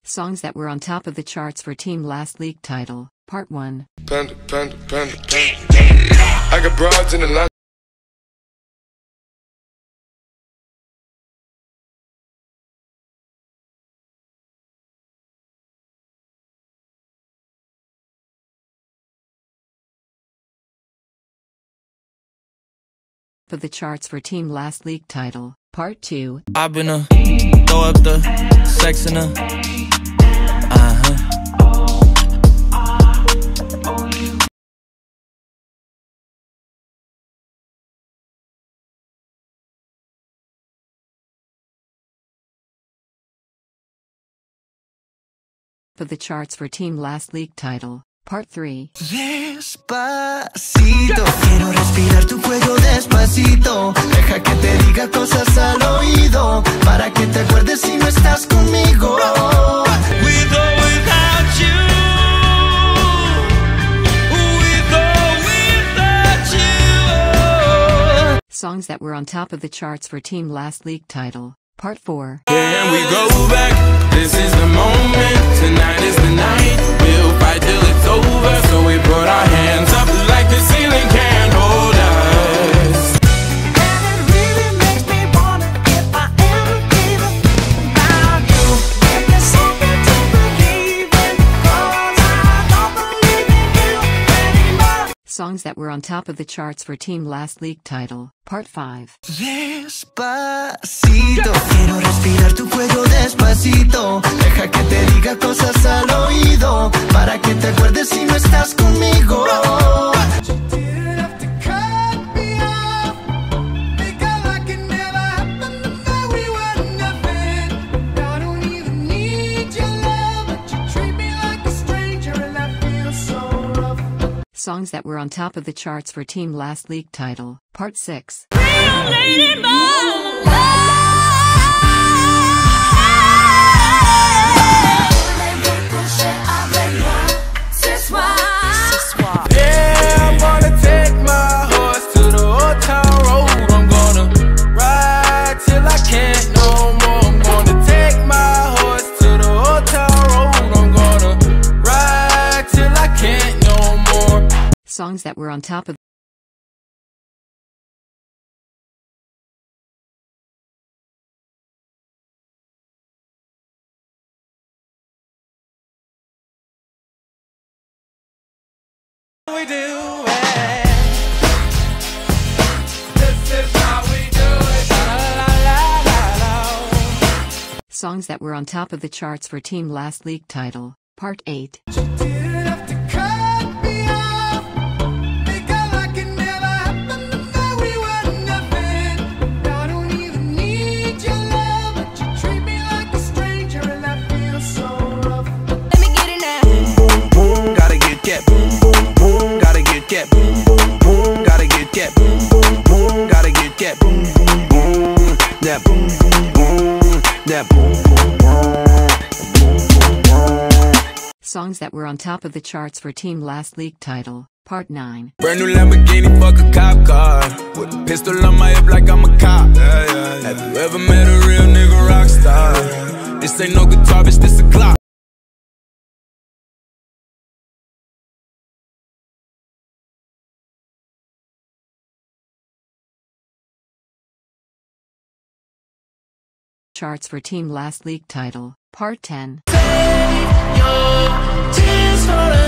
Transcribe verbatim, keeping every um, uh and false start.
Songs that were on top of the charts for Team Last League title, Part one. Panda, panda, panda, panda. I got broads in the line. Of the charts for Team Last League title, Part two. I've been a throw up the sex in a uh-huh. Of the charts for Team Last League title, Part three. Despacito, quiero respirar tu cuello despacito. Deja que te diga cosas al oído, para que te acuerdes si no estás conmigo. With or without you, with or without you. Songs that were on top of the charts for Team Last League title, Part four. Can we go back? This is the moment. Tonight is the night. We'll fight till it's over. So we put our hands up like the ceiling can't hold us. And it really makes me wonder if I ever gave up about you. Give me something to believe in, 'cause I don't believe in you anymore. Songs that were on top of the charts for Team Last League title, Part five. Despacito, quiero respirar tu cuello despacito. Deja que te diga cosas al oído, para que te acuerdes si no estás conmigo. Songs that were on top of the charts for Team Last League title, Part six. Yeah, I'm gonna take my horse to the old town road. I'm gonna ride till I can't no more. I'm gonna take my horse to the old town road. I'm gonna ride till I can't no more. Songs that were on top of We do it. This is how we do it. La, la, la, la, la. songs that were on top of the charts for Team Last League title, Part eight. Get boom boom boom, gotta get get boom boom boom, gotta get get boom boom boom, that boom boom boom, that boom boom boom, boom boom boom. Songs that were on top of the charts for Team Last League title, Part nine. Brand new Lamborghini, fuck a cop car, with a pistol on my hip like I'm a cop. Yeah, yeah, yeah. Have you ever met a real nigga rock star? This ain't no guitar, bitch, this a clock. Charts for Team Last League title, Part ten. Save your tears for